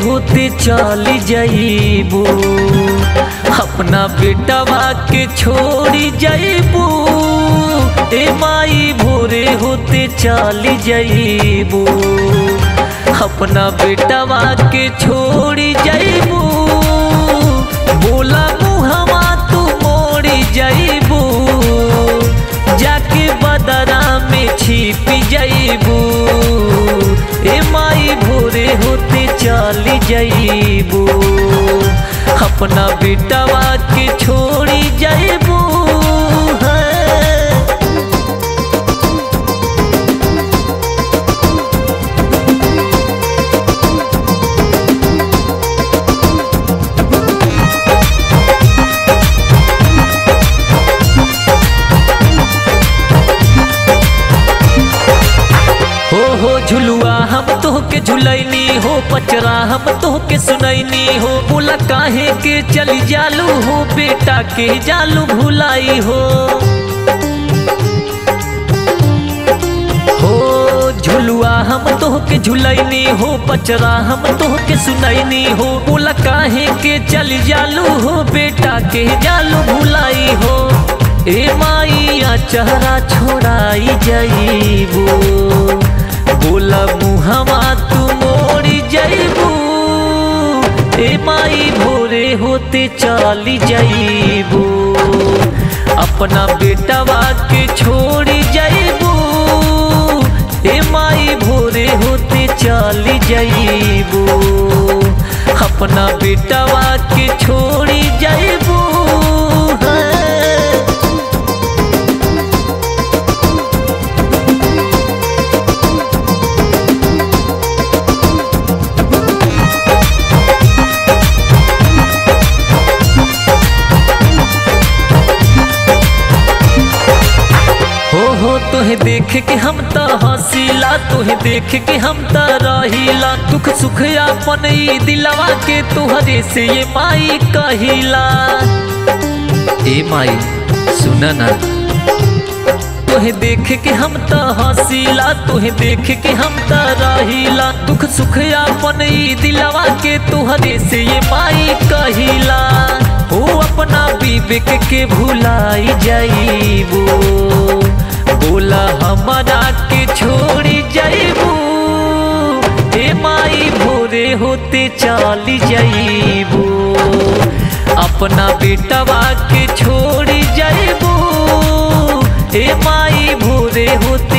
होते चली जाइबू, अपना बेटवा के छोड़ी जाइबू। ए माई भोरे होते चली जाइबू, अपना बेटवा के छोड़ी जाइबू। बोला मुहवा तू मोड़ी जाइबू, जाके बदरा में छिप जाइबू। ए माई भोरे होते चली जाइबू, अपना बेटवा के छोड़ी जाइबू। हो झुलुआ हम तोहके झुलैनी हो, पचरा हम तोहके सुनैनी हो। बोला काहे के चली जालू हो, बेटा के जालू भुलाई हो। झुलुआ हम तोहके झुलैनी हो, पचरा हम तोहके सुनैनी हो। बोला काहे के चली जालू हो, बेटा के जालू भुलाई हो। ए माई चेहरा छोड़ाई जाइबू, बोला मुहवा तू मोड़ी जाइबू। ए माई भोरे होते चली जाइबू, अपना बेटवा के छोड़ी जाइबू। ए माई भोरे होते चली जाइबू, अपना बेटवा के छोड़ी जाइबू। तोहे देख के हम त हसीला, तोहे देख के हम त रहीला। दुख सुख अपन ई दिलवा के तोहरे से ये माई कहिला। ए माई सुना ना, तोहे देख के हम त हसीला, तोहे देख के हम त रहीला। दुख सुख अपन ई दिलवा के तोहरे से ये माई कहिला। हो अपना विवेक के भुलाई जाइबू, बोला हमारा के छोड़ी जाइबू। ए माई भोरे होते चली जाइबू, अपना बेटवा के छोड़ी जाइबू। ए माई भोरे होते